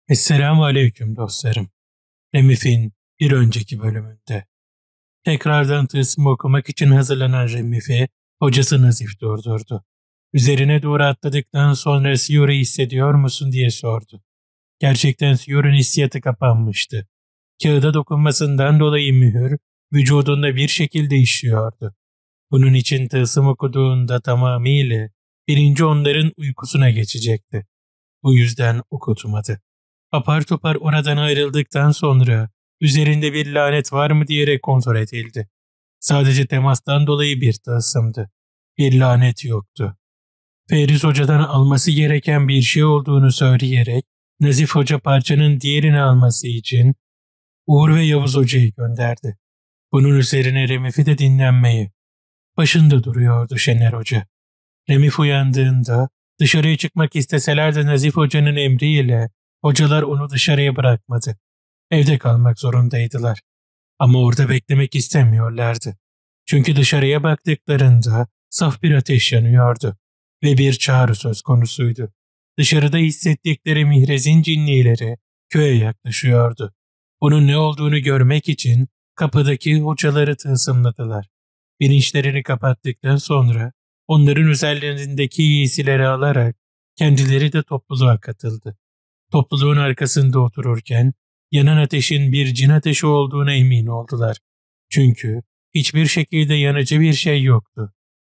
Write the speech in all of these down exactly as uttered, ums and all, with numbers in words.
Esselamu Aleyküm dostlarım. Remif'in bir önceki bölümünde. Tekrardan tılsım okumak için hazırlanan Remif'i hocası Nazif durdurdu. Üzerine doğru atladıktan sonra Siyor'u hissediyor musun diye sordu. Gerçekten Siyor'un hissiyatı kapanmıştı. Kağıda dokunmasından dolayı mühür vücudunda bir şekilde işliyordu. Bunun için tılsım okuduğunda tamamıyla birinci onların uykusuna geçecekti. Bu yüzden okutmadı. Apar topar oradan ayrıldıktan sonra üzerinde bir lanet var mı diyerek kontrol edildi. Sadece temastan dolayı bir tılsımdı. Bir lanet yoktu. Feriz Hoca'dan alması gereken bir şey olduğunu söyleyerek Nazif Hoca parçanın diğerini alması için Uğur ve Yavuz Hoca'yı gönderdi. Bunun üzerine Remif'i de dinlenmeyi. Başında duruyordu Şener Hoca. Remif uyandığında dışarıya çıkmak isteseler de Nazif Hoca'nın emriyle hocalar onu dışarıya bırakmadı. Evde kalmak zorundaydılar. Ama orada beklemek istemiyorlardı. Çünkü dışarıya baktıklarında saf bir ateş yanıyordu ve bir çağrı söz konusuydu. Dışarıda hissettikleri mihrezin cinnileri köye yaklaşıyordu. Bunun ne olduğunu görmek için kapıdaki hocaları tılsımladılar. Bilinçlerini kapattıktan sonra onların üzerlerindeki giysileri alarak kendileri de topluluğa katıldı. Topluluğun arkasında otururken yanan ateşin bir cin ateşi olduğuna emin oldular. Çünkü hiçbir şekilde yanıcı bir şey yoktu.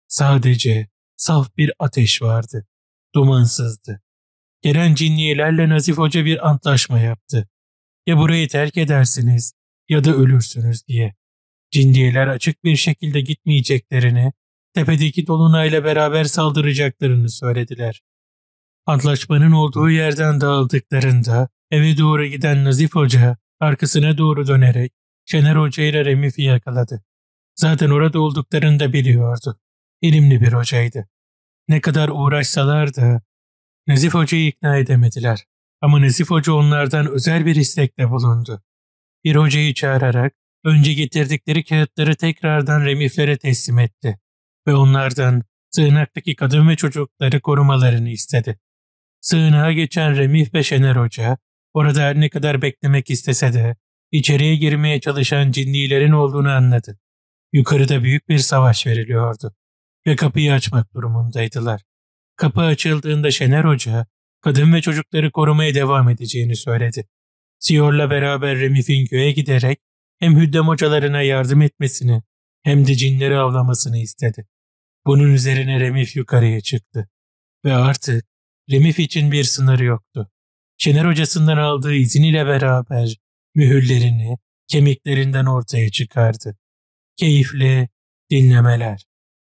Sadece saf bir ateş vardı. Dumansızdı. Gelen cinniyelerle Nazif Hoca bir antlaşma yaptı. Ya burayı terk edersiniz ya da ölürsünüz diye. Cinniyeler açık bir şekilde gitmeyeceklerini, tepedeki dolunayla beraber saldıracaklarını söylediler. Antlaşmanın olduğu yerden dağıldıklarında eve doğru giden Nazif Hoca arkasına doğru dönerek Şener Hoca ile Remif'i yakaladı. Zaten orada olduklarını da biliyordu. İlimli bir hocaydı. Ne kadar uğraşsalar da Nazif Hoca'yı ikna edemediler. Ama Nazif Hoca onlardan özel bir istekte bulundu. Bir hocayı çağırarak önce getirdikleri kağıtları tekrardan Remif'lere teslim etti ve onlardan sığınaktaki kadın ve çocukları korumalarını istedi. Sığınağa geçen Remif ve Şener Hoca orada her ne kadar beklemek istese de içeriye girmeye çalışan cinnilerin olduğunu anladı. Yukarıda büyük bir savaş veriliyordu ve kapıyı açmak durumundaydılar. Kapı açıldığında Şener Hoca kadın ve çocukları korumaya devam edeceğini söyledi. Siyor'la beraber Remif'in köye giderek hem Hüddem hocalarına yardım etmesini hem de cinleri avlamasını istedi. Bunun üzerine Remif yukarıya çıktı ve artık Remif için bir sınır yoktu. Şener hocasından aldığı izin ile beraber mühürlerini kemiklerinden ortaya çıkardı. Keyifli dinlemeler.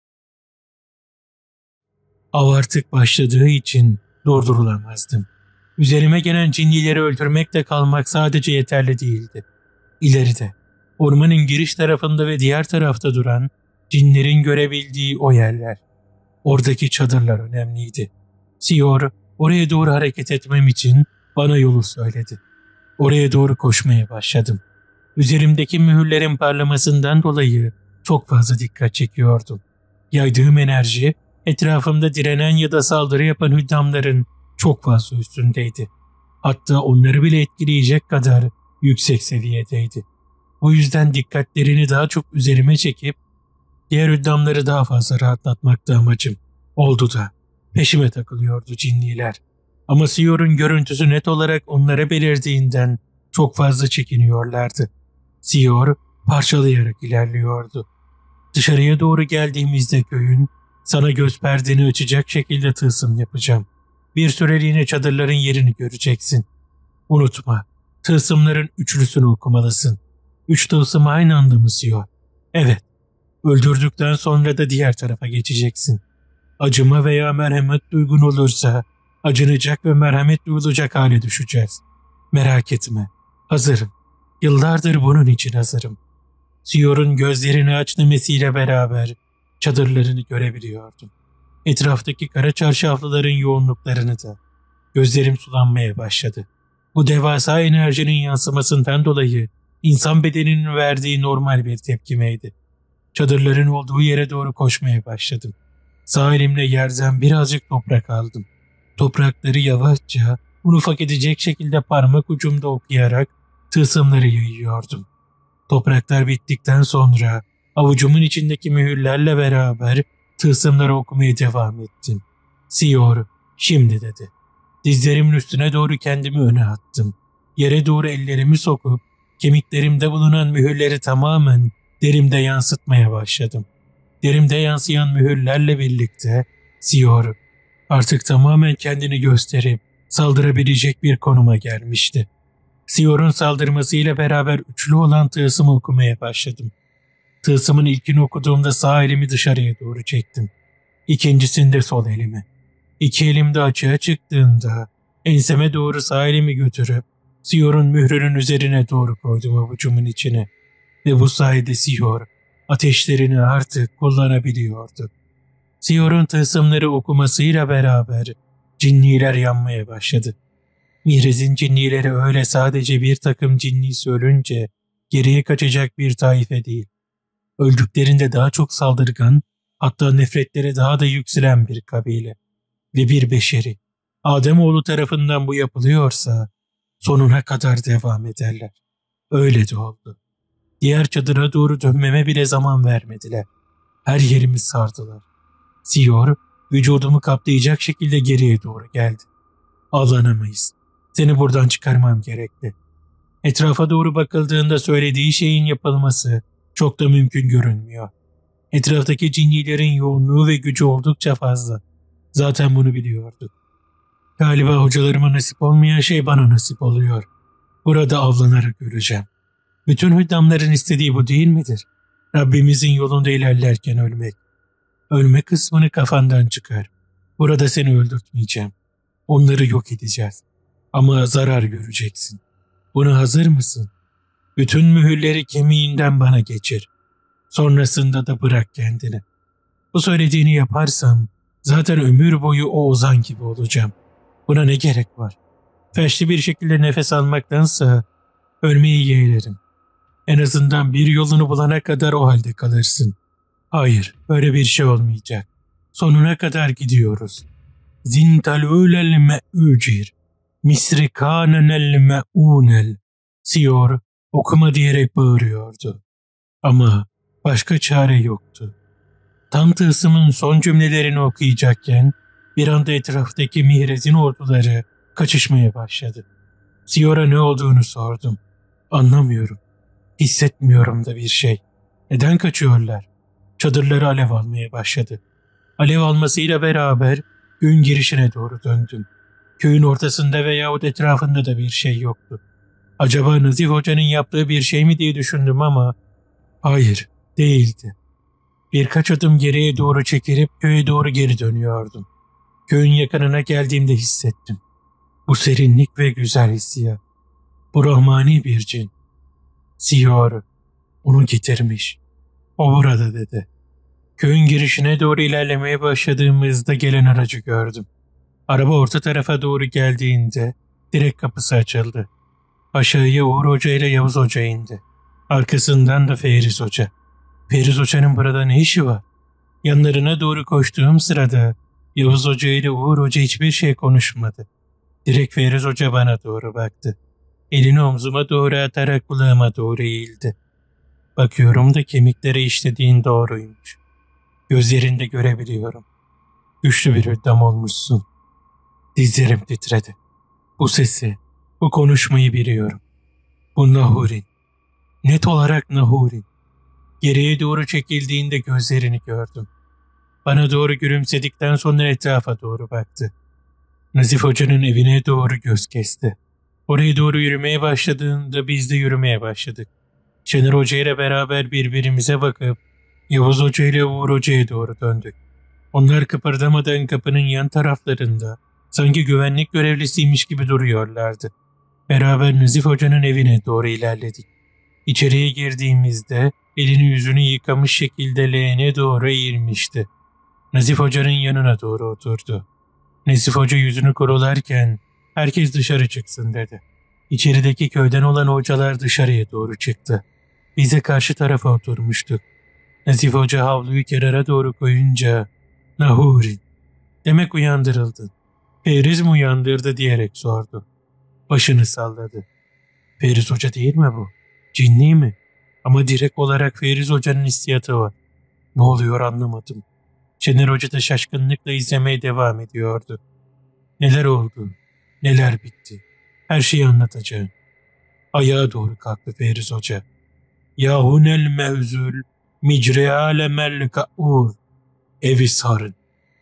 Av artık başladığı için durdurulamazdım. Üzerime gelen cinnileri öldürmekle kalmak sadece yeterli değildi. İleride, ormanın giriş tarafında ve diğer tarafta duran cinlerin görebildiği o yerler. Oradaki çadırlar önemliydi. Siyor, oraya doğru hareket etmem için bana yolu söyledi. Oraya doğru koşmaya başladım. Üzerimdeki mühürlerin parlamasından dolayı çok fazla dikkat çekiyordum. Yaydığım enerji, etrafımda direnen ya da saldırı yapan hüddamların çok fazla üstündeydi. Hatta onları bile etkileyecek kadar yüksek seviyedeydi. Bu yüzden dikkatlerini daha çok üzerime çekip diğer hüddamları daha fazla rahatlatmaktı amacım. Oldu da peşime takılıyordu cinniler. Ama Siyor'un görüntüsü net olarak onlara belirdiğinden çok fazla çekiniyorlardı. Siyor parçalayarak ilerliyordu. Dışarıya doğru geldiğimizde köyün sana göz perdeni açacak şekilde tılsım yapacağım. Bir süreliğine çadırların yerini göreceksin. Unutma, tılsımların üçlüsünü okumalısın. Üç tılsım aynı anda mı Siyor? Evet. Öldürdükten sonra da diğer tarafa geçeceksin. Acıma veya merhamet duygun olursa acınacak ve merhamet duyulacak hale düşeceğiz. Merak etme. Hazırım. Yıllardır bunun için hazırım. Siyor'un gözlerini aç demesiyle beraber çadırlarını görebiliyordum. Etraftaki kara çarşaflıların yoğunluklarını da. Gözlerim sulanmaya başladı. Bu devasa enerjinin yansımasından dolayı insan bedeninin verdiği normal bir tepkimeydi. Çadırların olduğu yere doğru koşmaya başladım. Sağ elimle yerden birazcık toprak aldım. Toprakları yavaşça un ufak edecek şekilde parmak ucumda okuyarak tılsımları yayıyordum. Topraklar bittikten sonra avucumun içindeki mühürlerle beraber tılsımları okumaya devam ettim. Siyor, şimdi dedi. Dizlerimin üstüne doğru kendimi öne attım. Yere doğru ellerimi sokup kemiklerimde bulunan mühürleri tamamen derimde yansıtmaya başladım. Derimde yansıyan mühürlerle birlikte Siyor artık tamamen kendini gösterip saldırabilecek bir konuma gelmişti. Siyor'un saldırmasıyla beraber üçlü olan tılsımı okumaya başladım. Tılsımın ilkini okuduğumda sağ elimi dışarıya doğru çektim. İkincisinde sol elimi. İki elim de açığa çıktığında enseme doğru sağ elimi götürüp Siyor'un mührünün üzerine doğru koydum avucumun içine. Ve bu sayede Siyor ateşlerini artık kullanabiliyordu. Siyor'un tılsımları okumasıyla beraber cinniler yanmaya başladı. Mihrez'in cinnileri öyle sadece bir takım cinnisi ölünce geriye kaçacak bir taife değil. Öldüklerinde daha çok saldırgan, hatta nefretleri daha da yükselen bir kabile ve bir beşeri. Ademoğlu tarafından bu yapılıyorsa sonuna kadar devam ederler. Öyle de oldu. Diğer çadıra doğru dönmeme bile zaman vermediler. Her yerimi sardılar. Siyor vücudumu kaplayacak şekilde geriye doğru geldi. Ağlanamayız. Seni buradan çıkarmam gerekli. Etrafa doğru bakıldığında söylediği şeyin yapılması çok da mümkün görünmüyor. Etraftaki cinnilerin yoğunluğu ve gücü oldukça fazla. Zaten bunu biliyorduk. Galiba hocalarıma nasip olmayan şey bana nasip oluyor. Burada avlanarak öleceğim. Bütün hüddamların istediği bu değil midir? Rabbimizin yolunda ilerlerken ölmek. Ölme kısmını kafandan çıkar. Burada seni öldürtmeyeceğim. Onları yok edeceğiz. Ama zarar göreceksin. Buna hazır mısın? Bütün mühürleri kemiğinden bana geçir. Sonrasında da bırak kendini. Bu söylediğini yaparsam zaten ömür boyu o ozan gibi olacağım. Buna ne gerek var? Felçli bir şekilde nefes almaktansa ölmeyi yeğlerim. En azından bir yolunu bulana kadar o halde kalırsın. Hayır, öyle bir şey olmayacak. Sonuna kadar gidiyoruz. Zintalûlel me'ûcir, misrikânenel me'ûnel, Siyor okuma diyerek bağırıyordu. Ama başka çare yoktu. Tam tılsımın son cümlelerini okuyacakken bir anda etraftaki Mihrez'in orduları kaçışmaya başladı. Siyor'a ne olduğunu sordum. Anlamıyorum. Hissetmiyorum da bir şey. Neden kaçıyorlar? Çadırları alev almaya başladı. Alev almasıyla beraber köyün girişine doğru döndüm. Köyün ortasında veyahut etrafında da bir şey yoktu. Acaba Nazif Hoca'nın yaptığı bir şey mi diye düşündüm ama hayır, değildi. Birkaç adım geriye doğru çekilip köye doğru geri dönüyordum. Köyün yakınına geldiğimde hissettim. Bu serinlik ve güzel hissiyat. Bu rahmani bir cin. Siyor onu getirmiş. O burada dedi. Köyün girişine doğru ilerlemeye başladığımızda gelen aracı gördüm. Araba orta tarafa doğru geldiğinde direkt kapısı açıldı. Aşağıya Uğur Hoca ile Yavuz Hoca indi. Arkasından da Feriz Hoca. Feriz Hoca'nın burada ne işi var? Yanlarına doğru koştuğum sırada Yavuz Hoca ile Uğur Hoca hiçbir şey konuşmadı. Direkt Feriz Hoca bana doğru baktı. Elini omzuma doğru atarak kulağıma doğru eğildi. Bakıyorum da kemiklere işlediğin doğruymuş. Gözlerinde görebiliyorum. Güçlü bir hüddam olmuşsun. Dizlerim titredi. Bu sesi, bu konuşmayı biliyorum. Bu Nahurin. Net olarak Nahurin. Geriye doğru çekildiğinde gözlerini gördüm. Bana doğru gülümsedikten sonra etrafa doğru baktı. Nazif Hoca'nın evine doğru göz kesti. Oraya doğru yürümeye başladığında biz de yürümeye başladık. Şener Hoca ile beraber birbirimize bakıp Yavuz Hoca ile Uğur Hoca'ya doğru döndük. Onlar kıpırdamadan kapının yan taraflarında sanki güvenlik görevlisiymiş gibi duruyorlardı. Beraber Nazif Hoca'nın evine doğru ilerledik. İçeriye girdiğimizde elini yüzünü yıkamış şekilde leğene doğru eğilmişti. Nazif Hoca'nın yanına doğru oturdu. Nazif Hoca yüzünü kurularken herkes dışarı çıksın dedi. İçerideki köyden olan hocalar dışarıya doğru çıktı. Biz de karşı tarafa oturmuştuk. Nazif Hoca havluyu kenara doğru koyunca "Nahurin, demek uyandırıldın. Feriz mi uyandırdı diyerek sordu. Başını salladı. Feriz Hoca değil mi bu? Cinni mi? Ama direkt olarak Feriz Hoca'nın hissiyatı var. Ne oluyor anlamadım. Şener Hoca da şaşkınlıkla izlemeye devam ediyordu. Neler oldu? Neler bitti? Her şeyi anlatacağım. Ayağa doğru kalktı Feriz Hoca. Yahunel mevzul micreale melleka'ur. Evi sarın.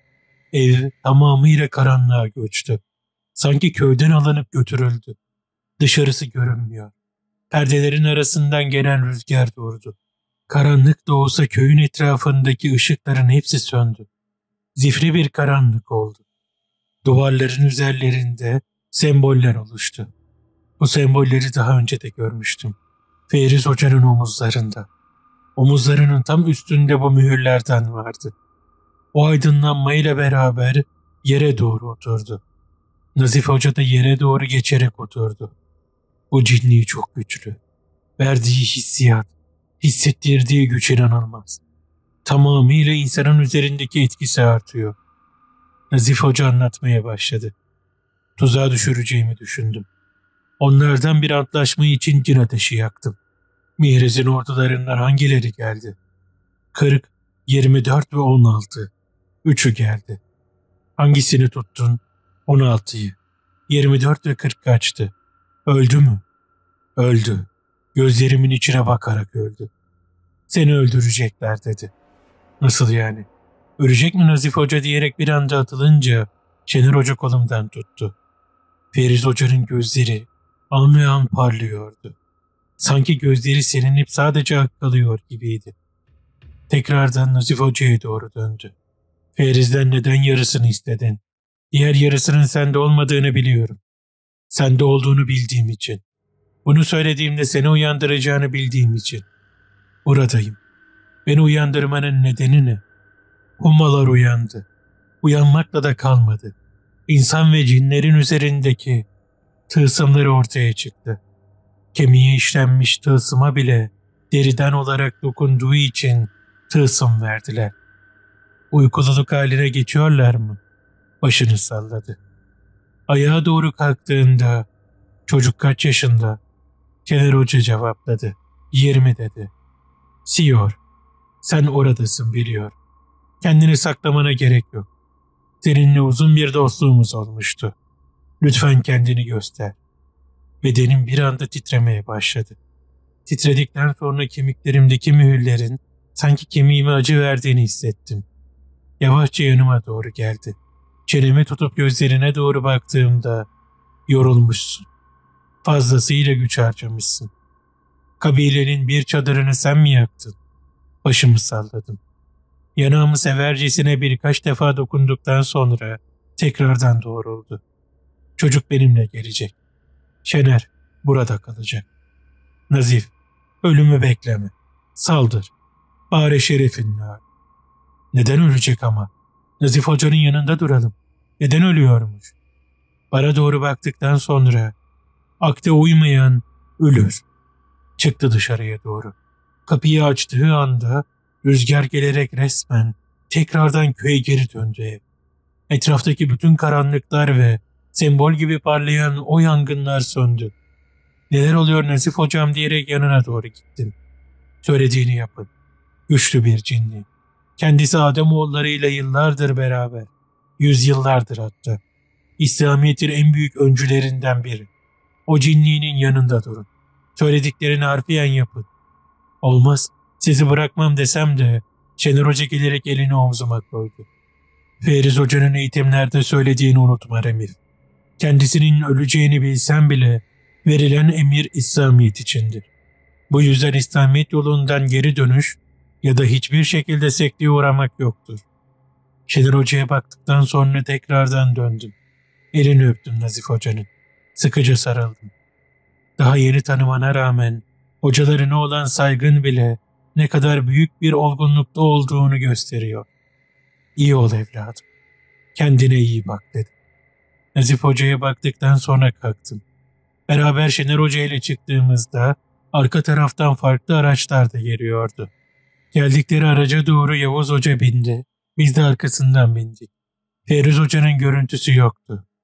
Ev tamamıyla karanlığa göçtü. Sanki köyden alınıp götürüldü. Dışarısı görünmüyor. Perdelerin arasından gelen rüzgar durdu. Karanlık da olsa köyün etrafındaki ışıkların hepsi söndü. Zifri bir karanlık oldu. Duvarların üzerlerinde semboller oluştu. Bu sembolleri daha önce de görmüştüm. Feriz Hoca'nın omuzlarında. Omuzlarının tam üstünde bu mühürlerden vardı. O aydınlanmayla beraber yere doğru oturdu. Nazif Hoca da yere doğru geçerek oturdu. Bu cinliği çok güçlü. Verdiği hissiyat, hissettirdiği güç inanılmaz. Tamamıyla insanın üzerindeki etkisi artıyor. Nazif Hoca anlatmaya başladı. Tuzağa düşüreceğimi düşündüm. Onlardan bir antlaşma için cin ateşi yaktım. Mihrez'in ordularından hangileri geldi? kırk, yirmi dört ve on altı. Üçü geldi. Hangisini tuttun? on altıyı. yirmi dört ve kırk kaçtı. Öldü mü? Öldü. Gözlerimin içine bakarak öldü. Seni öldürecekler dedi. Nasıl yani? Ölecek mi Nazif Hoca diyerek bir anda atılınca Şener Hoca kolumdan tuttu. Feriz Hoca'nın gözleri an ve an parlıyordu. Sanki gözleri silinip sadece ak kalıyor gibiydi. Tekrardan Nazif Hoca'ya doğru döndü. Feriz'den neden yarısını istedin? Diğer yarısının sende olmadığını biliyorum. Sende olduğunu bildiğim için. Bunu söylediğimde seni uyandıracağını bildiğim için. Buradayım. Beni uyandırmanın nedeni ne? Hummalar uyandı. Uyanmakla da kalmadı. İnsan ve cinlerin üzerindeki tılsımları ortaya çıktı. Kemiğe işlenmiş tılsıma bile deriden olarak dokunduğu için tılsım verdiler. Uykululuk haline geçiyorlar mı? Başını salladı. Ayağa doğru kalktığında çocuk kaç yaşında? Şener Hoca cevapladı. Yirmi dedi. Siyor, sen oradasın biliyor. Kendini saklamana gerek yok. Seninle uzun bir dostluğumuz olmuştu. Lütfen kendini göster. Bedenim bir anda titremeye başladı. Titredikten sonra kemiklerimdeki mühürlerin sanki kemiğime acı verdiğini hissettim. Yavaşça yanıma doğru geldi. Çenemi tutup gözlerine doğru baktığımda yorulmuşsun. Fazlasıyla güç harcamışsın. Kabilenin bir çadırını sen mi yaktın? Başımı salladım. Yanağımı severcesine birkaç defa dokunduktan sonra tekrardan doğruldu. Çocuk benimle gelecek. Şener burada kalacak. Nazif, ölümü bekleme. Saldır. Bari şerefinle öl. Neden ölecek ama? Nazif Hoca'nın yanında duralım. Neden ölüyormuş? Bana doğru baktıktan sonra akte uymayan ölür. Çıktı dışarıya doğru. Kapıyı açtığı anda rüzgar gelerek resmen tekrardan köye geri döndü ev. Etraftaki bütün karanlıklar ve sembol gibi parlayan o yangınlar söndü. Neler oluyor Nazif Hocam diyerek yanına doğru gittim. Söylediğini yapın. Güçlü bir cinli. Kendisi Ademoğullarıyla yıllardır beraber. Yüzyıllardır hatta. İslamiyet'in en büyük öncülerinden biri. O cinliğinin yanında durun. Söylediklerini harfiyen yapın. Olmaz, sizi bırakmam desem de Şener Hoca gelerek elini omzuma koydu. Feriz Hoca'nın eğitimlerde söylediğini unutma Remif. Kendisinin öleceğini bilsem bile verilen emir İslamiyet içindir. Bu yüzden İslamiyet yolundan geri dönüş ya da hiçbir şekilde sekteye uğramak yoktur. Şener Hoca'ya baktıktan sonra tekrardan döndüm. Elini öptüm Nazif Hoca'nın. Sıkıca sarıldım. Daha yeni tanımana rağmen hocalarına olan saygın bile ne kadar büyük bir olgunlukta olduğunu gösteriyor. İyi ol evladım. Kendine iyi bak dedim. Nazif Hoca'ya baktıktan sonra kalktım. Beraber Şener Hoca ile çıktığımızda arka taraftan farklı araçlar da geliyordu. Geldikleri araca doğru Yavuz Hoca bindi. Biz de arkasından bindik. Feriz Hoca'nın görüntüsü yoktu.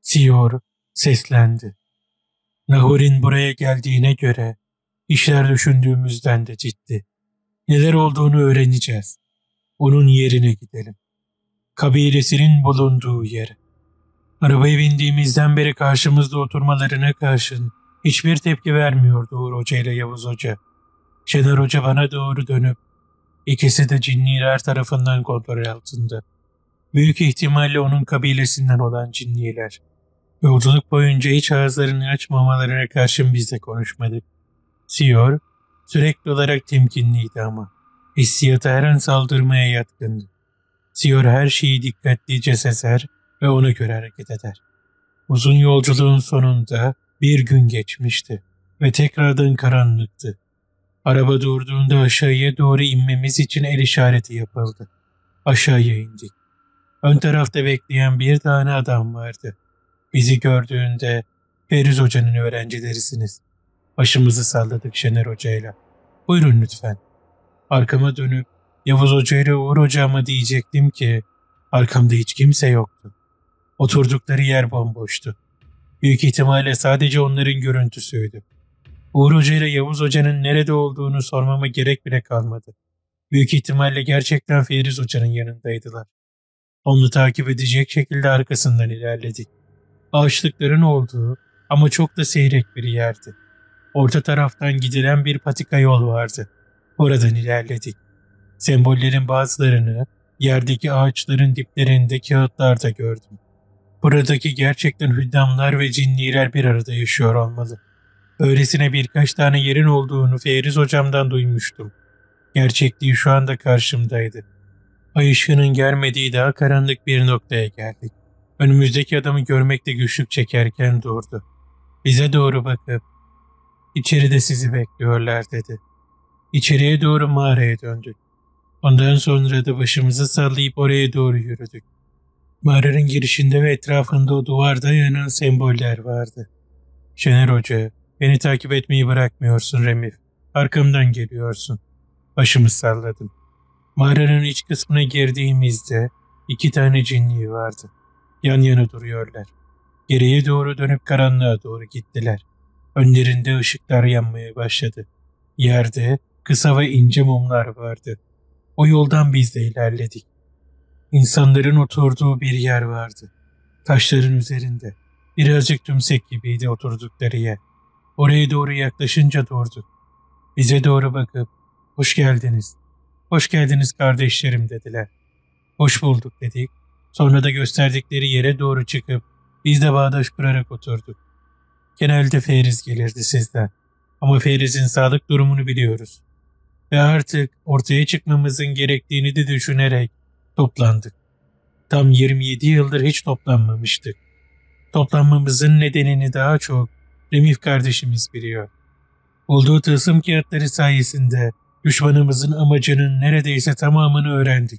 Siyor seslendi. Nahur'in buraya geldiğine göre işler düşündüğümüzden de ciddi. Neler olduğunu öğreneceğiz. Onun yerine gidelim. Kabilesinin bulunduğu yere. Arabaya bindiğimizden beri karşımızda oturmalarına karşın hiçbir tepki vermiyordu Uğur Hoca ile Yavuz Hoca. Şener Hoca bana doğru dönüp ikisi de cinniler tarafından kontrol altında. Büyük ihtimalle onun kabilesinden olan cinniler. Yolculuk boyunca hiç ağızlarını açmamalarına karşın biz de konuşmadık. Siyor sürekli olarak temkinliydi ama hissiyata her an saldırmaya yatkındı. Siyor her şeyi dikkatlice sezer ve ona göre hareket eder. Uzun yolculuğun sonunda bir gün geçmişti ve tekrardan karanlıktı. Araba durduğunda aşağıya doğru inmemiz için el işareti yapıldı. Aşağıya indik. Ön tarafta bekleyen bir tane adam vardı. Bizi gördüğünde Feriz Hoca'nın öğrencilerisiniz. Başımızı salladık Şener Hoca'yla. Buyurun lütfen. Arkama dönüp Yavuz Hoca ile Uğur Hoca'ma diyecektim ki arkamda hiç kimse yoktu. Oturdukları yer bomboştu. Büyük ihtimalle sadece onların görüntüsüydü. Uğur Hoca ile Yavuz Hoca'nın nerede olduğunu sormama gerek bile kalmadı. Büyük ihtimalle gerçekten Feriz Hoca'nın yanındaydılar. Onu takip edecek şekilde arkasından ilerledik. Ağaçlıkların olduğu ama çok da seyrek bir yerdi. Orta taraftan gidilen bir patika yol vardı. Oradan ilerledik. Sembollerin bazılarını yerdeki ağaçların diplerinde kağıtlarda gördüm. Buradaki gerçekten hüddamlar ve cinniler bir arada yaşıyor olmalı. Öylesine birkaç tane yerin olduğunu Feriz Hocam'dan duymuştum. Gerçekliği şu anda karşımdaydı. Ay ışığının gelmediği daha karanlık bir noktaya geldik. Önümüzdeki adamı görmekte güçlük çekerken durdu. Bize doğru bakıp "İçeride sizi bekliyorlar" dedi. İçeriye doğru mağaraya döndük. Ondan sonra da başımızı sallayıp oraya doğru yürüdük. Mağaranın girişinde ve etrafında o duvarda yanan semboller vardı. Şener Hoca, beni takip etmeyi bırakmıyorsun Remif. Arkamdan geliyorsun. Başımı salladım. Mağaranın iç kısmına girdiğimizde iki tane cinni vardı. Yan yana duruyorlar. Geriye doğru dönüp karanlığa doğru gittiler. Önlerinde ışıklar yanmaya başladı. Yerde kısa ve ince mumlar vardı. O yoldan biz de ilerledik. İnsanların oturduğu bir yer vardı. Taşların üzerinde. Birazcık tümsek gibiydi oturdukları yer. Oraya doğru yaklaşınca durduk. Bize doğru bakıp "Hoş geldiniz. Hoş geldiniz kardeşlerim" dediler. "Hoş bulduk" dedik. Sonra da gösterdikleri yere doğru çıkıp biz de bağdaş kurarak oturduk. Genelde Feriz gelirdi sizden. Ama Feriz'in sağlık durumunu biliyoruz. Ve artık ortaya çıkmamızın gerektiğini de düşünerek toplandık. Tam yirmi yedi yıldır hiç toplanmamıştık. Toplanmamızın nedenini daha çok Remif kardeşimiz biliyor. Bulduğu tılsım kağıtları sayesinde düşmanımızın amacının neredeyse tamamını öğrendik.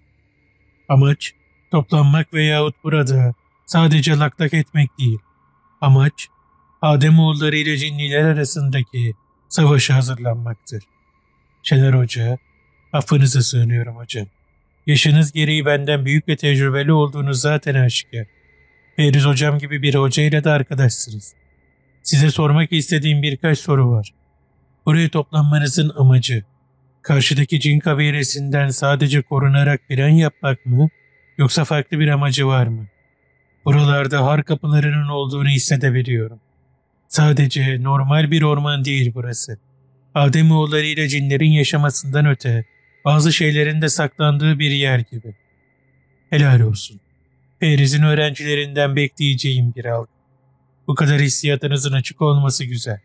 Amaç toplanmak veyahut burada sadece laklak etmek değil. Amaç Ademoğulları ile cinniler arasındaki savaşa hazırlanmaktır. Şener Hoca, affınıza sığınıyorum hocam. Yaşınız gereği benden büyük ve tecrübeli olduğunuz zaten aşikar. Feriz hocam gibi bir hocayla da arkadaşsınız. Size sormak istediğim birkaç soru var. Buraya toplanmanızın amacı, karşıdaki cin kabilesinden sadece korunarak plan yapmak mı, yoksa farklı bir amacı var mı? Buralarda har kapılarının olduğunu hissedebiliyorum. Sadece normal bir orman değil burası. Ademoğulları ile cinlerin yaşamasından öte bazı şeylerin de saklandığı bir yer gibi. Helal olsun. Feriz'in öğrencilerinden bekleyeceğim bir halk. Bu kadar hissiyatınızın açık olması güzel.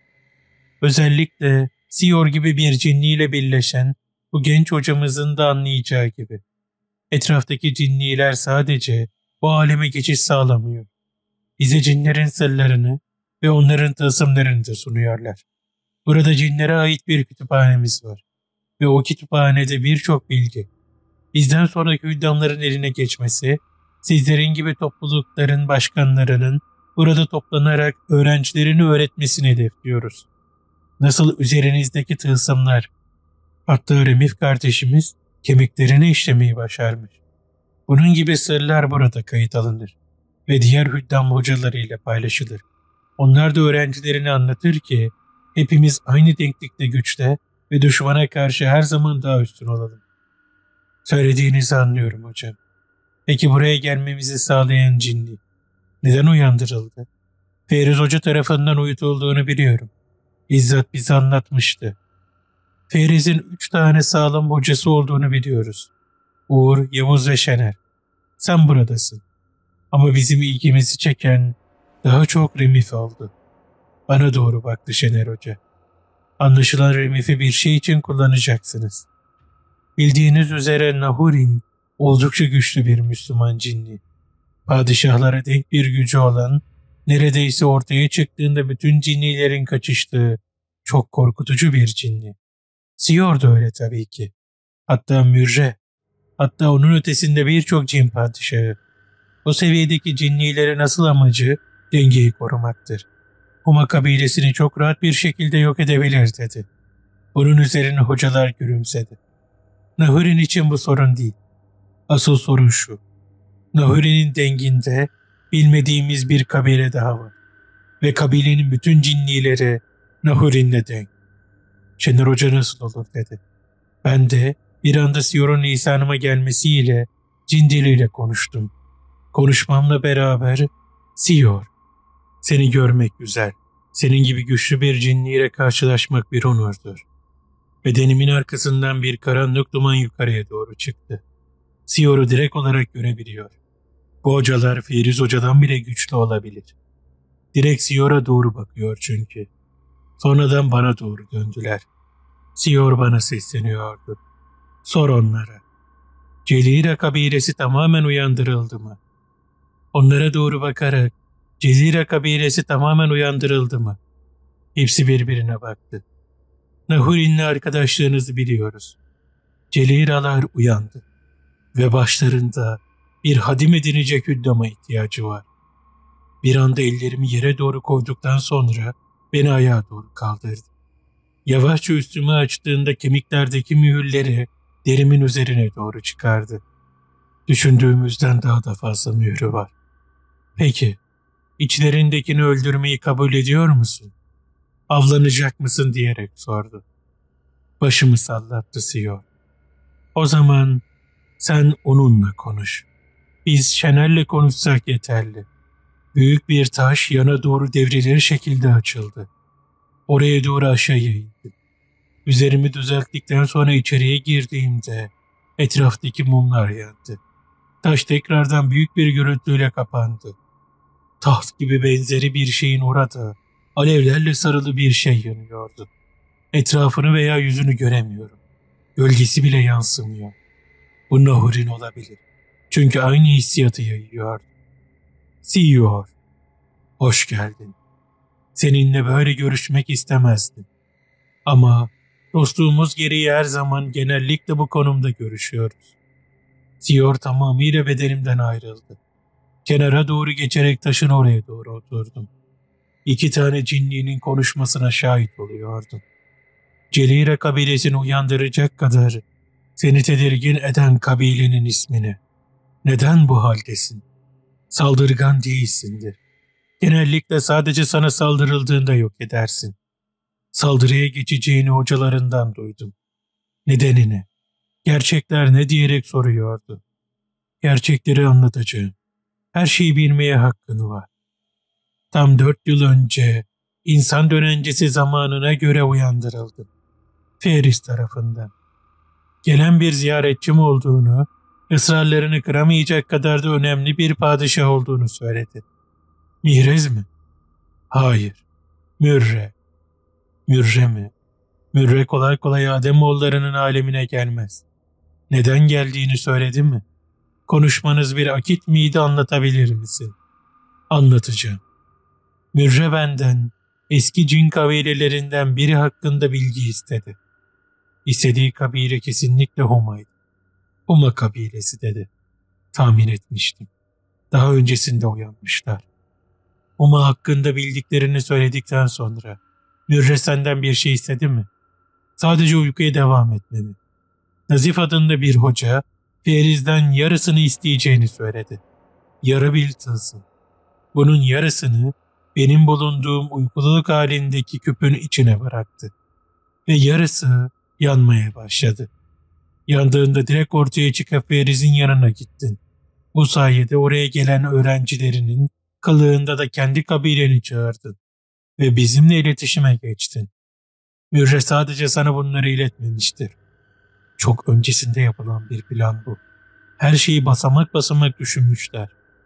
Özellikle Siyor gibi bir cinniyle birleşen bu genç hocamızın da anlayacağı gibi. Etraftaki cinniler sadece bu aleme geçiş sağlamıyor. Bize cinlerin sırlarını ve onların tılsımlarını da sunuyorlar. Burada cinlere ait bir kütüphanemiz var. Ve o kütüphanede birçok bilgi. Bizden sonraki hüddamların eline geçmesi, sizlerin gibi toplulukların başkanlarının burada toplanarak öğrencilerini öğretmesini hedefliyoruz. Nasıl üzerinizdeki tılsımlar, hatta Remif kardeşimiz kemiklerini işlemeyi başarmış. Bunun gibi sırlar burada kayıt alınır. ve diğer hüddam hocalarıyla paylaşılır. Onlar da öğrencilerine anlatır ki hepimiz aynı denklikte güçte ve düşmana karşı her zaman daha üstün olalım. Söylediğinizi anlıyorum hocam. Peki buraya gelmemizi sağlayan cinni neden uyandırıldı? Feyriz Hoca tarafından uyutulduğunu biliyorum. Bizzat bize anlatmıştı. Feyriz'in üç tane sağlam hocası olduğunu biliyoruz. Uğur, Yavuz ve Şener. Sen buradasın. Ama bizim ilgimizi çeken daha çok Remif oldu. Bana doğru baktı Şener Hoca. Anlaşılan Remif'i bir şey için kullanacaksınız. Bildiğiniz üzere Nahurin oldukça güçlü bir Müslüman cinni. Padişahlara denk bir gücü olan, neredeyse ortaya çıktığında bütün cinnilerin kaçıştığı çok korkutucu bir cinni. Siyor da öyle tabii ki. Hatta Mürre, hatta onun ötesinde birçok cin padişahı. O seviyedeki cinnilerin asıl amacı dengeyi korumaktır. Huma kabilesini çok rahat bir şekilde yok edebilir dedi. Bunun üzerine hocalar gülümsedi. Nahurin için bu sorun değil. Asıl sorun şu. Nahurin'in denginde bilmediğimiz bir kabile daha var. Ve kabilenin bütün cinnileri Nahurin'le denk. Şener Hoca nasıl olur dedi. Ben de bir anda Siyor'un lisanıma gelmesiyle cin diliyle konuştum. Konuşmamla beraber Siyor, seni görmek güzel. Senin gibi güçlü bir cinniyle karşılaşmak bir onurdur. Bedenimin arkasından bir karanlık duman yukarıya doğru çıktı. Siyor'u direkt olarak görebiliyor. Bu hocalar Feyriz Hoca'dan bile güçlü olabilir. Direkt Siyor'a doğru bakıyor çünkü. Sonradan bana doğru döndüler. Siyor bana sesleniyordu. Sor onlara. Celira kabilesi tamamen uyandırıldı mı? Onlara doğru bakarak Celira kabilesi tamamen uyandırıldı mı? Hepsi birbirine baktı. Nahurin'le arkadaşlığınızı biliyoruz. Celiralar uyandı ve başlarında bir hadim edinecek hüddama ihtiyacı var. Bir anda ellerimi yere doğru koyduktan sonra beni ayağa doğru kaldırdı. Yavaşça üstümü açtığında kemiklerdeki mühürleri derimin üzerine doğru çıkardı. Düşündüğümüzden daha da fazla mührü var. Peki, içlerindekini öldürmeyi kabul ediyor musun? Avlanacak mısın diyerek sordu. Başımı sallattı Siyor. O zaman sen onunla konuş. Biz Şener'le konuşsak yeterli. Büyük bir taş yana doğru devrilir şekilde açıldı. Oraya doğru aşağıya indim. Üzerimi düzelttikten sonra içeriye girdiğimde etraftaki mumlar yandı. Taş tekrardan büyük bir gürültüyle kapandı. Taht gibi benzeri bir şeyin orada alevlerle sarılı bir şey yanıyordu. Etrafını veya yüzünü göremiyorum. Gölgesi bile yansımıyor. Bu Nahurin olabilir. Çünkü aynı hissiyatı yayıyor. Siyor, hoş geldin. Seninle böyle görüşmek istemezdim. Ama dostluğumuz gereği her zaman genellikle bu konumda görüşüyoruz. Siyor tamamıyla bedenimden ayrıldı. Kenara doğru geçerek taşın oraya doğru oturdum. İki tane cinliğinin konuşmasına şahit oluyordum. Celira kabilesini uyandıracak kadar seni tedirgin eden kabilenin ismini. Neden bu haldesin? Saldırgan değilsindir. Genellikle sadece sana saldırıldığında yok edersin. Saldırıya geçeceğini hocalarından duydum. Nedenini, gerçekler ne diyerek soruyordu. Gerçekleri anlatacağım. Her şeyi bilmeye hakkın var. Tam dört yıl önce insan dönencesi zamanına göre uyandırıldım. Feyriz tarafından. Gelen bir ziyaretçim olduğunu, ısrarlarını kıramayacak kadar da önemli bir padişah olduğunu söyledi. Mihrez mi? Hayır. Mürre. Mürre mi? Mürre kolay kolay Ademoğullarının alemine gelmez. Neden geldiğini söyledi mi? Konuşmanız bir akit miydi, anlatabilir misin? Anlatacağım. Mürre benden eski cin kabilelerinden biri hakkında bilgi istedi. İstediği kabile kesinlikle Huma'ydı. Huma kabilesi dedi. Tahmin etmiştim. Daha öncesinde uyanmışlar. Huma hakkında bildiklerini söyledikten sonra Mürre senden bir şey istedi mi? Sadece uykuya devam etmemi. Nazif adında bir hoca Feriz'den yarısını isteyeceğini söyledi. Yarı bil tılsım. Bunun yarısını benim bulunduğum uykululuk halindeki küpün içine bıraktı. Ve yarısı yanmaya başladı. Yandığında direkt ortaya çıkıp Veriz'in yanına gittin. Bu sayede oraya gelen öğrencilerinin kılığında da kendi kabileni çağırdın. Ve bizimle iletişime geçtin. Mürre sadece sana bunları iletmemiştir. Çok öncesinde yapılan bir plan bu. Her şeyi basamak basamak düşünmüşler.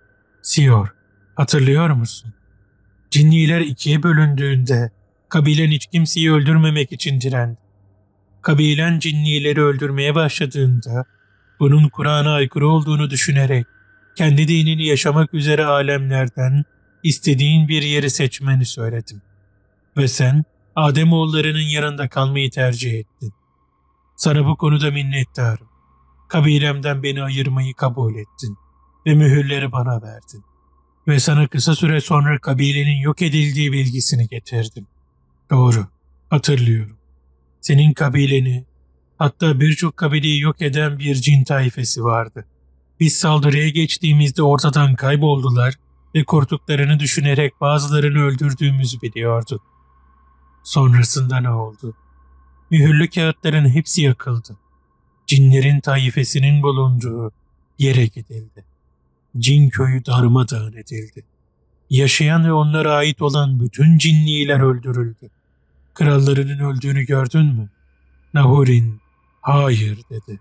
Siyor, hatırlıyor musun? Cinniler ikiye bölündüğünde kabilen hiç kimseyi öldürmemek için direndi. Kabilen cinnileri öldürmeye başladığında bunun Kur'an'a aykırı olduğunu düşünerek kendi dinini yaşamak üzere alemlerden istediğin bir yeri seçmeni söyledim. Ve sen Ademoğullarının yanında kalmayı tercih ettin. Sana bu konuda minnettarım. Kabilemden beni ayırmayı kabul ettin ve mühürleri bana verdin. Ve sana kısa süre sonra kabilenin yok edildiği bilgisini getirdim. Doğru, hatırlıyorum. Senin kabileni, hatta birçok kabileyi yok eden bir cin taifesi vardı. Biz saldırıya geçtiğimizde ortadan kayboldular ve korktuklarını düşünerek bazılarını öldürdüğümüzü biliyorduk. Sonrasında ne oldu? Mühürlü kağıtların hepsi yakıldı. Cinlerin taifesinin bulunduğu yere gidildi. Cin köyü darmadağın edildi. Yaşayan ve onlara ait olan bütün cinniler öldürüldü. Krallarının öldüğünü gördün mü? Nahurin, hayır dedi.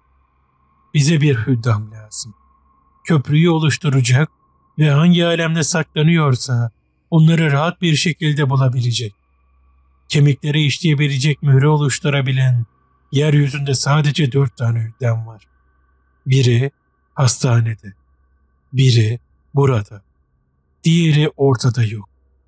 Bize bir hüddam lazım. Köprüyü oluşturacak ve hangi alemde saklanıyorsa onları rahat bir şekilde bulabilecek. Kemikleri işleyebilecek mühre oluşturabilen yeryüzünde sadece dört tane hüddam var. Biri hastanede, biri burada, diğeri ortada yok.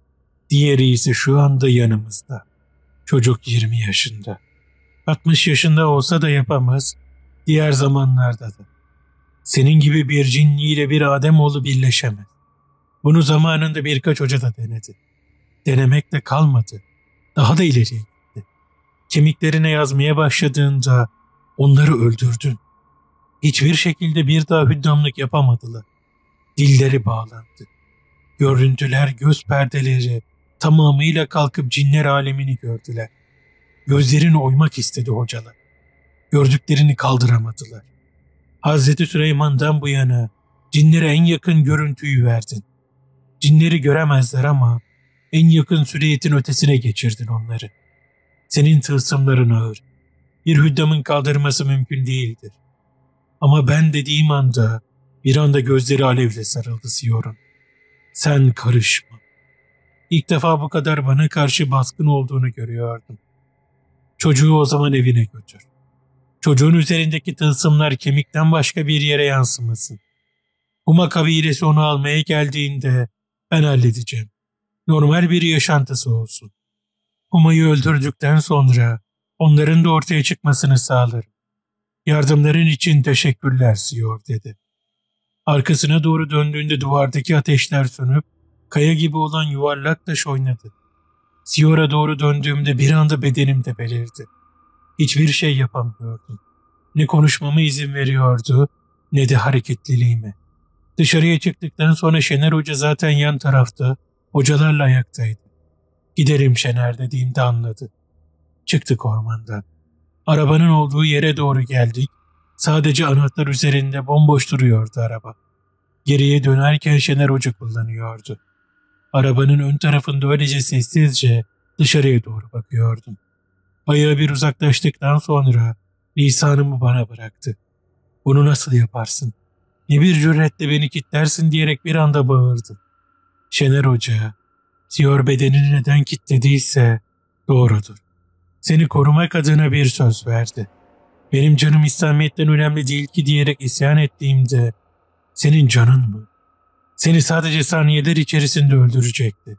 Diğeri ise şu anda yanımızda. Çocuk yirmi yaşında. altmış yaşında olsa da yapamaz, diğer zamanlarda da. Senin gibi bir cinniyle bir Ademoğlu birleşemez. Bunu zamanında birkaç hoca da denedi. Denemekle kalmadı. Daha da ileriye gitti. Kemiklerine yazmaya başladığında onları öldürdün. Hiçbir şekilde bir daha hüddamlık yapamadılar. Dilleri bağlandı. Görüntüler, göz perdeleri tamamıyla kalkıp cinler alemini gördüler. Gözlerini oymak istedi hocalar. Gördüklerini kaldıramadılar. Hazreti Süleyman'dan bu yana cinlere en yakın görüntüyü verdin. Cinleri göremezler ama en yakın süreyetin ötesine geçirdin onları. Senin tılsımların ağır. Bir hüddamın kaldırması mümkün değildir. Ama ben dediğim anda bir anda gözleri alevle sarıldı Siyor'un. Sen karışma. İlk defa bu kadar bana karşı baskın olduğunu görüyordum. Çocuğu o zaman evine götür. Çocuğun üzerindeki tılsımlar kemikten başka bir yere yansımasın. Huma kabilesi onu almaya geldiğinde ben halledeceğim. Normal bir yaşantısı olsun. Huma'yı öldürdükten sonra onların da ortaya çıkmasını sağlarım. Yardımların için teşekkürler Siyor dedi. Arkasına doğru döndüğünde duvardaki ateşler sönüp kaya gibi olan yuvarlak taş oynadı. Siyor'a doğru döndüğümde bir anda bedenimde belirdi. Hiçbir şey yapamıyordum. Ne konuşmama izin veriyordu ne de hareketliliğime. Dışarıya çıktıktan sonra Şener Hoca zaten yan tarafta hocalarla ayaktaydı. Giderim Şener dediğimde anladı. Çıktık ormandan. Arabanın olduğu yere doğru geldik. Sadece anahtar üzerinde bomboş duruyordu araba. Geriye dönerken Şener Hoca kullanıyordu. Arabanın ön tarafında öylece sessizce dışarıya doğru bakıyordum. Bayağı bir uzaklaştıktan sonra lisanımı bana bıraktı. Bunu nasıl yaparsın? Ne bir cüretle beni kilitlersin diyerek bir anda bağırdım. Şener Hoca, Siyor bedenini neden kilitlediyse doğrudur. Seni korumak adına bir söz verdi. Benim canım İslamiyet'ten önemli değil ki diyerek isyan ettiğimde senin canın mı? Seni sadece saniyeler içerisinde öldürecekti.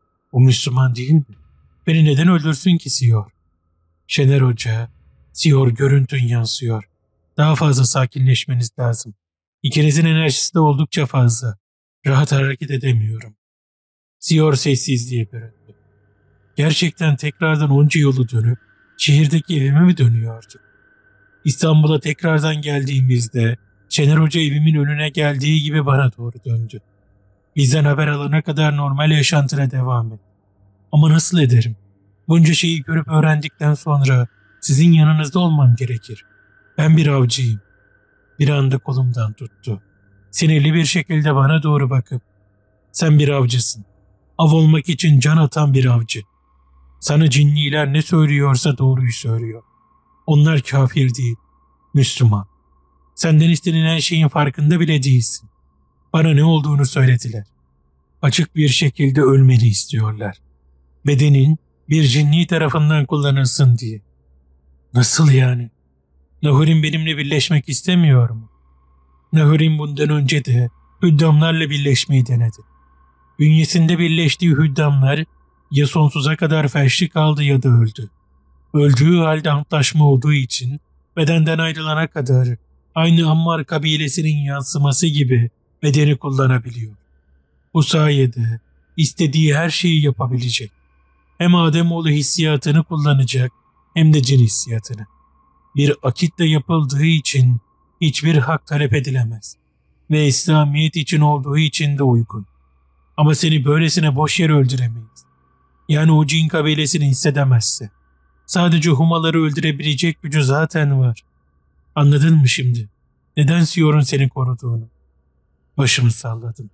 O Müslüman değil mi? Beni neden öldürsün ki Siyor? Şener Hoca, Siyor görüntün yansıyor. Daha fazla sakinleşmeniz lazım. İkinizin enerjisi de oldukça fazla. Rahat hareket edemiyorum. Siyor sessizliğe büründü. Gerçekten tekrardan onca yolu dönüp şehirdeki evime mi dönüyorduk? İstanbul'a tekrardan geldiğimizde Şener Hoca evimin önüne geldiği gibi bana doğru döndü. Bizden haber alana kadar normal yaşantına devam et. Ama nasıl ederim? Bunca şeyi görüp öğrendikten sonra sizin yanınızda olmam gerekir. Ben bir avcıyım. Bir anda kolumdan tuttu. Sinirli bir şekilde bana doğru bakıp, sen bir avcısın. Av olmak için can atan bir avcı. Sana cinniler ne söylüyorsa doğruyu söylüyor. Onlar kafir değil, Müslüman. Senden istenilen şeyin farkında bile değilsin. Bana ne olduğunu söylediler. Açık bir şekilde ölmeni istiyorlar. Bedenin bir cinni tarafından kullanılsın diye. Nasıl yani? Nahurin benimle birleşmek istemiyor mu? Nahurin bundan önce de hüddamlarla birleşmeyi denedi. Bünyesinde birleştiği hüddamlar ya sonsuza kadar felçli kaldı ya da öldü. Öldüğü halde antlaşma olduğu için bedenden ayrılana kadar aynı Ammar kabilesinin yansıması gibi bedeni kullanabiliyor. Bu sayede istediği her şeyi yapabilecek. Hem Ademoğlu hissiyatını kullanacak hem de cin hissiyatını. Bir akitle yapıldığı için hiçbir hak talep edilemez. Ve İslamiyet için olduğu için de uygun. Ama seni böylesine boş yere öldüremeyiz. Yani o cin kabilesini hissedemezse. Sadece humaları öldürebilecek gücü zaten var. Anladın mı şimdi? Neden Siyor'un seni koruduğunu? Başımı salladım.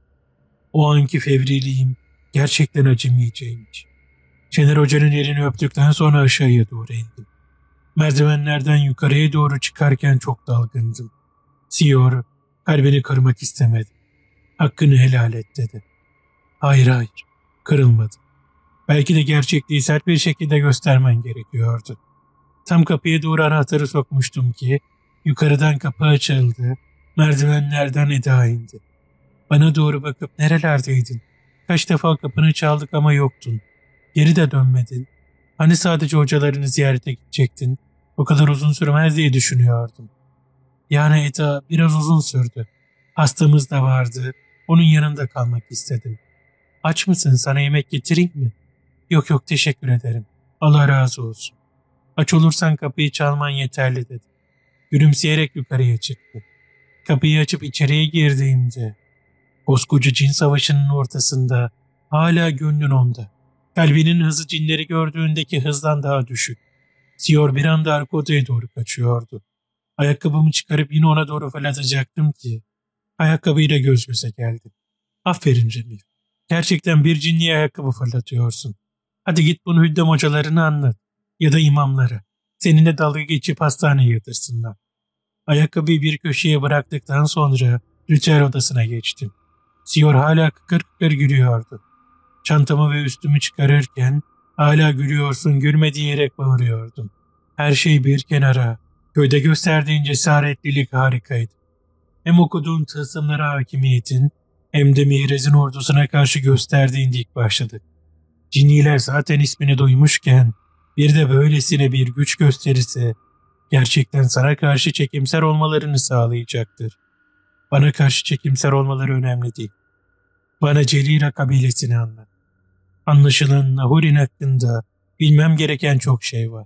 O anki fevriliğim gerçekten acımayacağıymış. Şener Hoca'nın elini öptükten sonra aşağıya doğru indim. Merdivenlerden yukarıya doğru çıkarken çok dalgındım. Siyor, kalbini kırmak istemedi. Hakkını helal et dedi. Hayır hayır, kırılmadı. Belki de gerçekliği sert bir şekilde göstermen gerekiyordu. Tam kapıya doğru anahtarı sokmuştum ki yukarıdan kapı açıldı, merdivenlerden Eda indi. Bana doğru bakıp nerelerdeydin? Kaç defa kapını çaldık ama yoktun. Geri de dönmedin. Hani sadece hocalarını ziyarete gidecektin. O kadar uzun sürmez diye düşünüyordum. Yani Eda biraz uzun sürdü. Hastamız da vardı. Onun yanında kalmak istedim. Aç mısın, sana yemek getireyim mi? Yok yok teşekkür ederim. Allah razı olsun. Aç olursan kapıyı çalman yeterli dedi. Gülümseyerek yukarıya çıktı. Kapıyı açıp içeriye girdiğimde koskoca cin savaşının ortasında hala gönlün onda. Kalbinin hızı cinleri gördüğündeki hızdan daha düşük. Siyor bir anda arka odaya doğru kaçıyordu. Ayakkabımı çıkarıp yine ona doğru fırlatacaktım ki ayakkabıyla göz göze geldi. Aferin Cemil. Gerçekten bir cinliye ayakkabı fırlatıyorsun. Hadi git bunu hüddam hocalarına anlat. Ya da imamlara. Seninle dalga geçip hastaneye yatırsınlar. Ayakkabıyı bir köşeye bıraktıktan sonra ritüel odasına geçtim. Siyor hala kıkır kıkır gülüyordu. Çantamı ve üstümü çıkarırken hala gülüyorsun gülme diyerek bağırıyordum. Her şey bir kenara. Köyde gösterdiğin cesaretlilik harikaydı. Hem okuduğun tılsımlara hakimiyetin hem de Mihrez'in ordusuna karşı gösterdiğin dik başladık. Cinniler zaten ismini duymuşken bir de böylesine bir güç gösterirse gerçekten sana karşı çekimser olmalarını sağlayacaktır. Bana karşı çekimser olmaları önemli değil. Bana Celila kabilesini anlat. Anlaşılan Nahurin hakkında bilmem gereken çok şey var.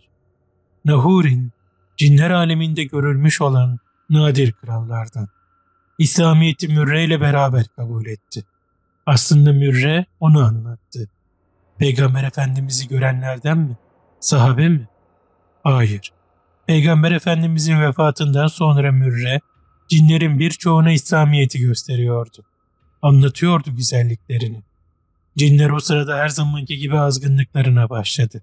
Nahurin, cinler aleminde görülmüş olan nadir krallardan. İslamiyet'i Mürre ile beraber kabul etti. Aslında Mürre onu anlattı. Peygamber Efendimiz'i görenlerden mi? Sahabe mi? Hayır. Peygamber Efendimiz'in vefatından sonra Mürre, cinlerin birçoğuna İslamiyet'i gösteriyordu. Anlatıyordu güzelliklerini. Cinler o sırada her zamanki gibi azgınlıklarına başladı.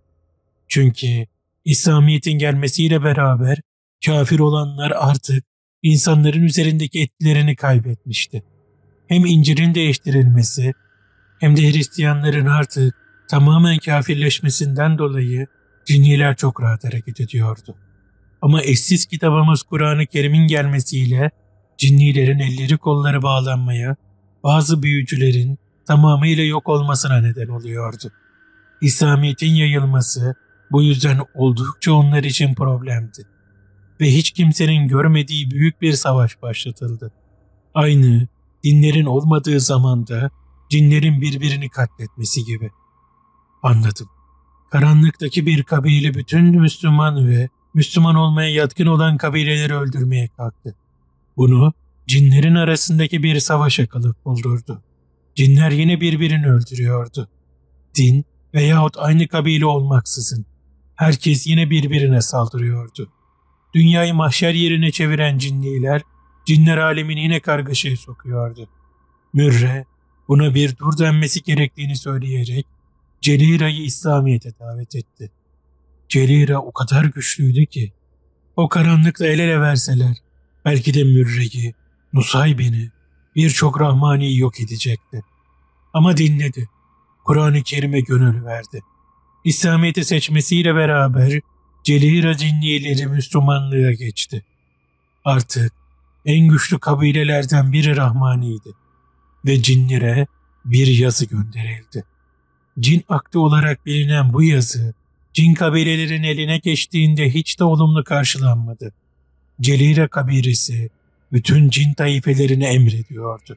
Çünkü İslamiyet'in gelmesiyle beraber kafir olanlar artık insanların üzerindeki etkilerini kaybetmişti. Hem İncil'in değiştirilmesi hem de Hristiyanların artık tamamen kafirleşmesinden dolayı cinniler çok rahat hareket ediyordu. Ama eşsiz kitabımız Kur'an-ı Kerim'in gelmesiyle cinnilerin elleri kolları bağlanmaya, bazı büyücülerin tamamıyla yok olmasına neden oluyordu. İslamiyet'in yayılması bu yüzden oldukça onlar için problemdi. Ve hiç kimsenin görmediği büyük bir savaş başlatıldı. Aynı dinlerin olmadığı zamanda cinlerin birbirini katletmesi gibi. Anladım. Karanlıktaki bir kabile bütün Müslüman ve Müslüman olmaya yatkın olan kabileleri öldürmeye kalktı. Bunu cinlerin arasındaki bir savaşa kılıf buldurdu. Cinler yine birbirini öldürüyordu. Din veyahut aynı kabile olmaksızın herkes yine birbirine saldırıyordu. Dünyayı mahşer yerine çeviren cinniler, cinler alemini yine kargaşaya sokuyordu. Mürre buna bir dur denmesi gerektiğini söyleyerek Celira'yı İslamiyet'e davet etti. Celira o kadar güçlüydü ki o karanlıkla el ele verseler belki de Mürre'yi, Nusaybin'i, birçok Rahmani'yi yok edecekti. Ama dinledi. Kur'an-ı Kerim'e gönül verdi. İslamiyet'i seçmesiyle beraber Celira cinnileri Müslümanlığa geçti. Artık en güçlü kabilelerden biri Rahmani'ydi ve cinlere bir yazı gönderildi. Cin akdı olarak bilinen bu yazı, cin kabilelerin eline geçtiğinde hiç de olumlu karşılanmadı. Celira kabilesi bütün cin taifelerine emrediyordu.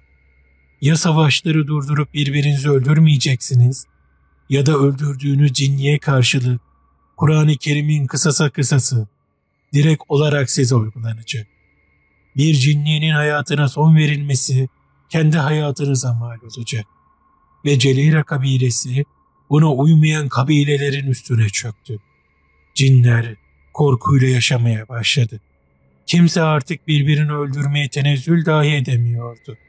Ya savaşları durdurup birbirinizi öldürmeyeceksiniz ya da öldürdüğünüz cinniye karşılık Kur'an-ı Kerim'in kısasa kısası direkt olarak size uygulanacak. Bir cinninin hayatına son verilmesi kendi hayatınıza mal olacak. Ve Celira kabilesi buna uymayan kabilelerin üstüne çöktü. Cinler korkuyla yaşamaya başladı. Kimse artık birbirini öldürmeye tenezzül dahi edemiyordu.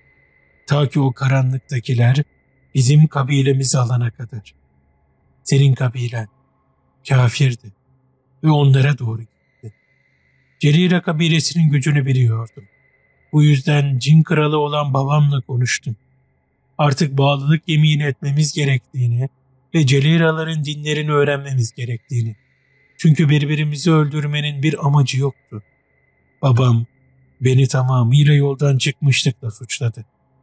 Ta ki o karanlıktakiler bizim kabilemizi alana kadar. Senin kabilen kafirdi ve onlara doğru gitti. Celira kabilesinin gücünü biliyordum. Bu yüzden cin kralı olan babamla konuştum. Artık bağlılık yemin etmemiz gerektiğini ve Celiraların dinlerini öğrenmemiz gerektiğini. Çünkü birbirimizi öldürmenin bir amacı yoktu. Babam beni tamamıyla yoldan çıkmışlıkla suçladı.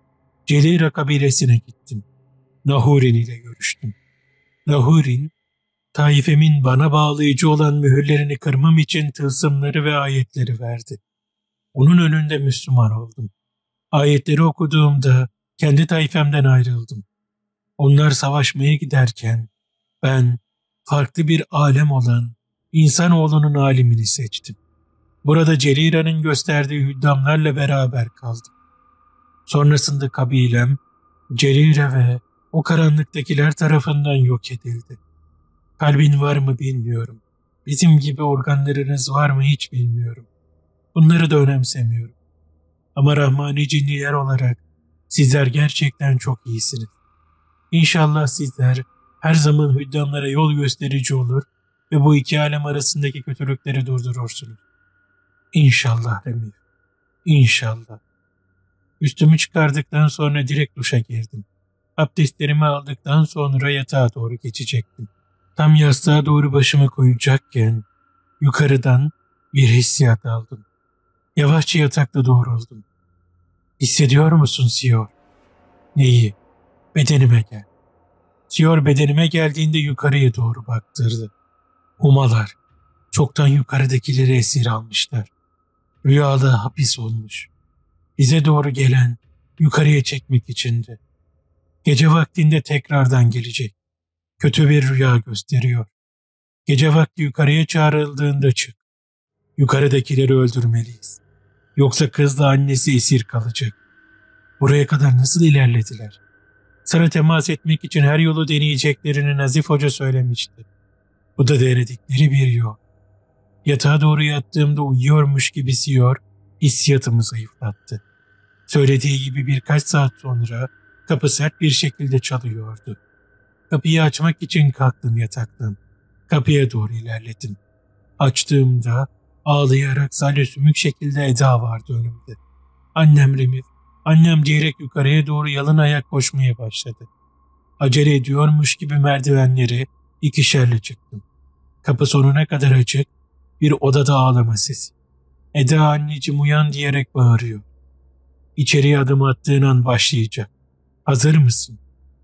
Celira kabilesine gittim. Nahurin ile görüştüm. Nahurin, taifemin bana bağlayıcı olan mühürlerini kırmam için tılsımları ve ayetleri verdi. Onun önünde Müslüman oldum. Ayetleri okuduğumda kendi taifemden ayrıldım. Onlar savaşmaya giderken ben farklı bir alem olan insanoğlunun alemini seçtim. Burada Celira'nın gösterdiği hüddamlarla beraber kaldım. Sonrasında kabilem Celira ve o karanlıktakiler tarafından yok edildi. Kalbin var mı bilmiyorum. Bizim gibi organlarınız var mı hiç bilmiyorum. Bunları da önemsemiyorum. Ama Rahmani cinniler olarak sizler gerçekten çok iyisiniz. İnşallah sizler her zaman hüddamlara yol gösterici olur ve bu iki alem arasındaki kötülükleri durdurursunuz. İnşallah Remif, İnşallah. Üstümü çıkardıktan sonra direkt duşa girdim. Abdestlerimi aldıktan sonra yatağa doğru geçecektim. Tam yastığa doğru başımı koyacakken yukarıdan bir hissiyat aldım. Yavaşça yatakta doğruldum. Hissediyor musun Siyor? Neyi? Bedenime gel. Siyor bedenime geldiğinde yukarıya doğru baktırdı. Humalar çoktan yukarıdakileri esir almışlar. Rüyada hapis olmuş. Bize doğru gelen yukarıya çekmek içindi. Gece vaktinde tekrardan gelecek. Kötü bir rüya gösteriyor. Gece vakti yukarıya çağrıldığında çık. Yukarıdakileri öldürmeliyiz. Yoksa kızla annesi esir kalacak. Buraya kadar nasıl ilerlediler? Sana temas etmek için her yolu deneyeceklerini Nazif Hoca söylemişti. Bu da denedikleri bir yol. Yatağa doğru yattığımda uyuyormuş gibi Siyor, hissiyatımı zayıflattı. Söylediği gibi birkaç saat sonra kapı sert bir şekilde çalıyordu. Kapıyı açmak için kalktım yataktan. Kapıya doğru ilerledim. Açtığımda ağlayarak salya sümük şekilde Eda vardı önümde. Annem Remif, annem diyerek yukarıya doğru yalın ayak koşmaya başladı. Acele ediyormuş gibi merdivenleri ikişerle çıktım. Kapı sonuna kadar açık, bir odada ağlama sesi. Eda anneciğim uyan diyerek bağırıyor. İçeriye adım attığın an başlayacak. Hazır mısın?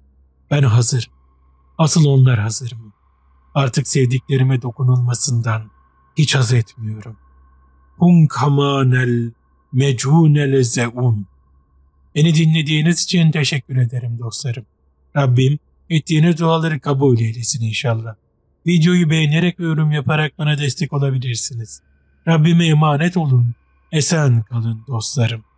Ben hazırım. Asıl onlar hazır mı? Artık sevdiklerime dokunulmasından hiç haz etmiyorum. Hun kamanel mecunel zeun. Beni dinlediğiniz için teşekkür ederim dostlarım. Rabbim ettiğiniz duaları kabul eylesin inşallah. Videoyu beğenerek ve yorum yaparak bana destek olabilirsiniz. Rabbime emanet olun. Esen kalın dostlarım.